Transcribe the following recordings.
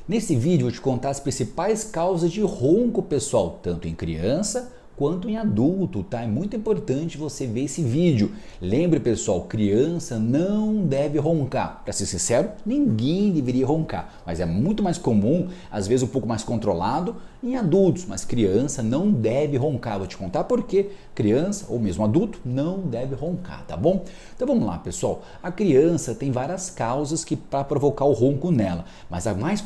Nesse vídeo eu vou te contar as principais causas de ronco, pessoal, tanto em criança quanto em adulto, tá? É muito importante você ver esse vídeo. Lembre, pessoal, criança não deve roncar. Para ser sincero, ninguém deveria roncar, mas é muito mais comum, às vezes um pouco mais controlado, em adultos, mas criança não deve roncar. Vou te contar por que criança ou mesmo adulto não deve roncar, tá bom? Então vamos lá, pessoal. A criança tem várias causas que para provocar o ronco nela, mas a mais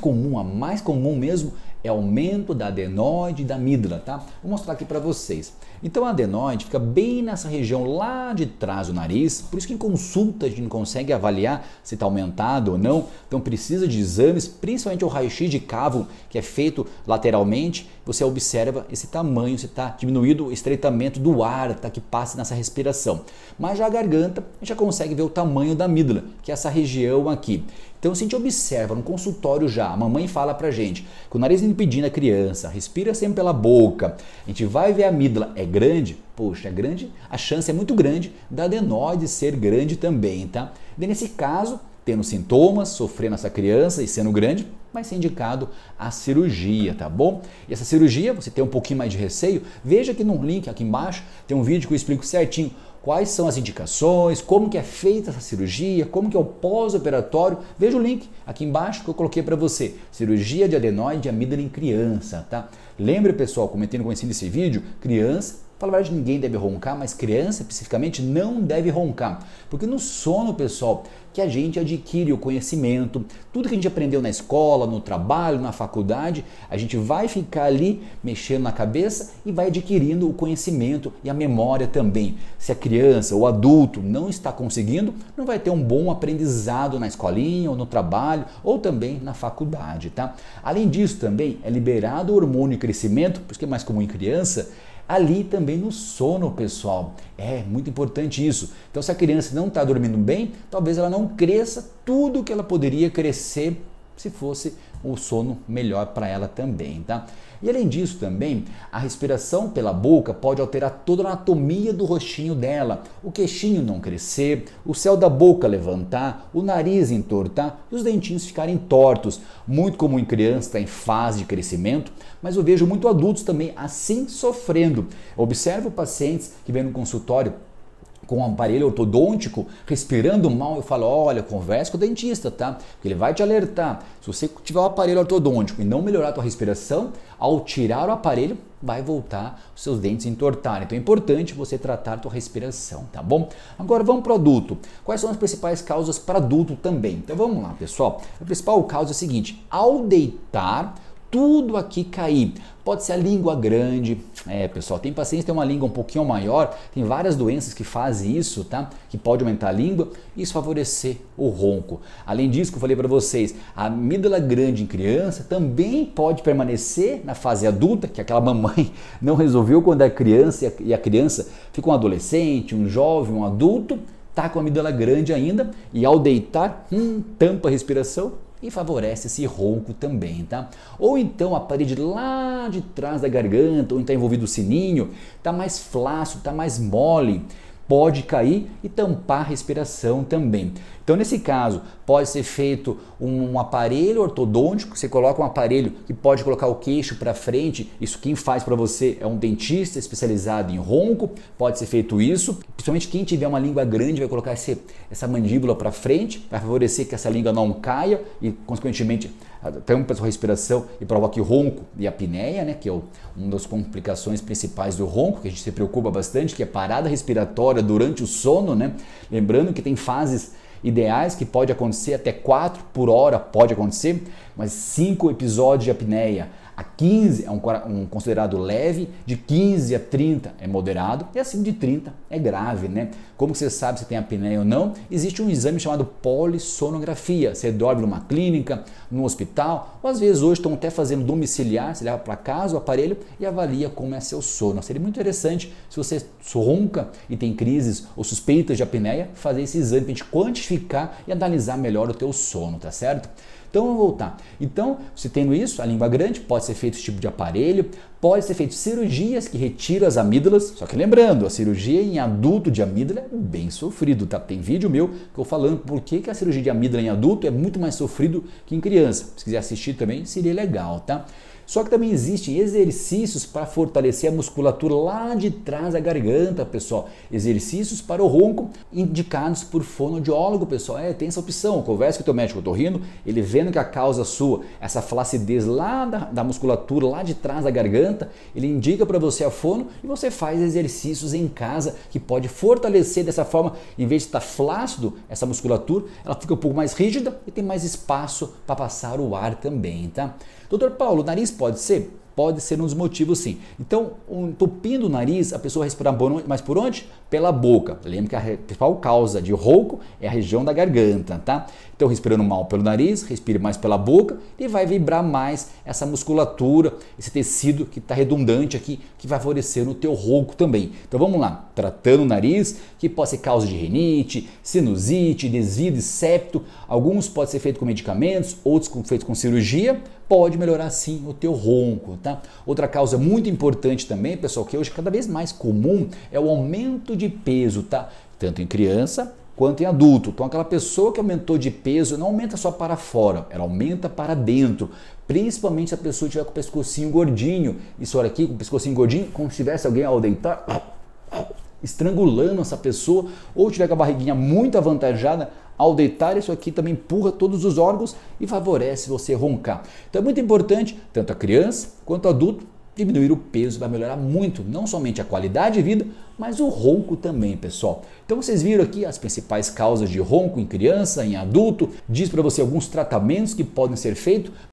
comum mesmo é aumento da adenoide e da amígdala, tá? Vou mostrar aqui para vocês. Então a adenoide fica bem nessa região lá de trás do nariz, por isso que em consulta a gente não consegue avaliar se está aumentado ou não, então precisa de exames, principalmente o raio-x de cavo, que é feito lateralmente, você observa esse tamanho, se está diminuído o estreitamento do ar, tá, que passa nessa respiração. Mas já a garganta, a gente já consegue ver o tamanho da amígdala, que é essa região aqui. Então, se a gente observa no consultório já, a mamãe fala pra gente que o nariz impedindo a criança, respira sempre pela boca, a gente vai ver a amígdala, é grande? Poxa, é grande, a chance é muito grande da adenoide ser grande também, tá? E nesse caso, tendo sintomas, sofrendo essa criança e sendo grande, vai ser indicado a cirurgia, tá bom? E essa cirurgia, você tem um pouquinho mais de receio, veja aqui no link aqui embaixo, tem um vídeo que eu explico certinho quais são as indicações, como que é feita essa cirurgia, como que é o pós-operatório. Veja o link aqui embaixo que eu coloquei para você. Cirurgia de adenoide e amígdala em criança, tá? Lembre, pessoal, comentando conhecendo esse vídeo, criança, fala a verdade, ninguém deve roncar, mas criança especificamente não deve roncar. Porque no sono, pessoal, que a gente adquire o conhecimento, tudo que a gente aprendeu na escola, no trabalho, na faculdade, a gente vai ficar ali mexendo na cabeça e vai adquirindo o conhecimento e a memória também. Se a criança ou adulto não está conseguindo, não vai ter um bom aprendizado na escolinha ou no trabalho ou também na faculdade, tá? Além disso também é liberado o hormônio de crescimento, por isso que é mais comum em criança, ali também no sono, pessoal. É muito importante isso. Então, se a criança não está dormindo bem, talvez ela não cresça tudo que ela poderia crescer se fosse o sono melhor para ela também, tá? E além disso também, a respiração pela boca pode alterar toda a anatomia do rostinho dela, o queixinho não crescer, o céu da boca levantar, o nariz entortar e os dentinhos ficarem tortos. Muito comum em criança, está em fase de crescimento, mas eu vejo muito adultos também assim sofrendo. Observo pacientes que vêm no consultório com um aparelho ortodôntico, respirando mal, eu falo, olha, converse com o dentista, tá? Porque ele vai te alertar. Se você tiver um aparelho ortodôntico e não melhorar a tua respiração, ao tirar o aparelho, vai voltar os seus dentes a entortarem. Então é importante você tratar a tua respiração, tá bom? Agora vamos para o adulto. Quais são as principais causas para adulto também? Então vamos lá, pessoal. A principal causa é a seguinte, ao deitar, tudo aqui cair. Pode ser a língua grande, pessoal, tem pacientes que têm uma língua um pouquinho maior, tem várias doenças que fazem isso, tá? Que pode aumentar a língua e isso favorecer o ronco. Além disso, que eu falei para vocês, a amígdala grande em criança também pode permanecer na fase adulta, que aquela mamãe não resolveu quando é criança e a criança fica um adolescente, um jovem, um adulto, tá com a amígdala grande ainda e ao deitar, tampa a respiração e favorece esse ronco também, tá? Ou então a parede lá de trás da garganta, onde está envolvido o sininho, está mais flácido, está mais mole, pode cair e tampar a respiração também. Então, nesse caso, pode ser feito um aparelho ortodôntico, você coloca um aparelho que pode colocar o queixo para frente, isso quem faz para você é um dentista especializado em ronco, pode ser feito isso, principalmente quem tiver uma língua grande vai colocar essa mandíbula para frente, vai favorecer que essa língua não caia e, consequentemente, tampa a sua respiração e provoque ronco e apneia, né, que é uma das complicações principais do ronco, que a gente se preocupa bastante, que é parada respiratória durante o sono, né? Lembrando que tem fases ideais que pode acontecer até 4 por hora, pode acontecer, mas 5 episódios de apneia. A 15 é um considerado leve, de 15 a 30 é moderado e acima de 30 é grave, né? Como você sabe se tem apneia ou não? Existe um exame chamado polissonografia. Você dorme numa clínica, num hospital, ou às vezes hoje estão até fazendo domiciliar, você leva para casa o aparelho e avalia como é seu sono. Seria muito interessante se você ronca e tem crises ou suspeitas de apneia, fazer esse exame para a gente quantificar e analisar melhor o teu sono, tá certo? Então vamos voltar. Então, você tendo isso, a língua grande, pode ser feito esse tipo de aparelho, pode ser feito cirurgias que retiram as amígdalas, só que lembrando, a cirurgia em adulto de amígdala é bem sofrido, tá? Tem vídeo meu que eu falando por que a cirurgia de amígdala em adulto é muito mais sofrido que em criança. Se quiser assistir também, seria legal, tá? Só que também existem exercícios para fortalecer a musculatura lá de trás da garganta, pessoal. Exercícios para o ronco indicados por fonoaudiólogo, pessoal. Tem essa opção. Converse com o teu médico otorrino, ele vendo que a causa sua, essa flacidez lá da musculatura, lá de trás da garganta, ele indica para você a fono e você faz exercícios em casa que pode fortalecer dessa forma, em vez de estar flácido, essa musculatura, ela fica um pouco mais rígida e tem mais espaço para passar o ar também, tá? Doutor Paulo, o nariz pode ser? Pode ser um dos motivos, sim. Então, entupindo o nariz, a pessoa respirar mais por onde? Pela boca. Lembra que a principal causa de ronco é a região da garganta, tá? Então, respirando mal pelo nariz, respire mais pela boca e vai vibrar mais essa musculatura, esse tecido que está redundante aqui, que vai favorecer no teu ronco também. Então, vamos lá. Tratando o nariz, que pode ser causa de rinite, sinusite, desvio de septo. Alguns podem ser feitos com medicamentos, outros feitos com cirurgia. Pode melhorar sim o teu ronco, tá? Outra causa muito importante também, pessoal, que hoje é cada vez mais comum, é o aumento de peso, tá? Tanto em criança quanto em adulto. Então aquela pessoa que aumentou de peso não aumenta só para fora, ela aumenta para dentro. Principalmente se a pessoa tiver com o pescocinho gordinho. Isso olha aqui, com o pescocinho gordinho, como se tivesse alguém ao deitar estrangulando essa pessoa, ou tiver com a barriguinha muito avantajada, ao deitar isso aqui também empurra todos os órgãos e favorece você roncar. Então é muito importante, tanto a criança quanto o adulto, diminuir o peso, vai melhorar muito, não somente a qualidade de vida, mas o ronco também, pessoal. Então vocês viram aqui as principais causas de ronco em criança, em adulto, diz para você alguns tratamentos que podem ser feitos,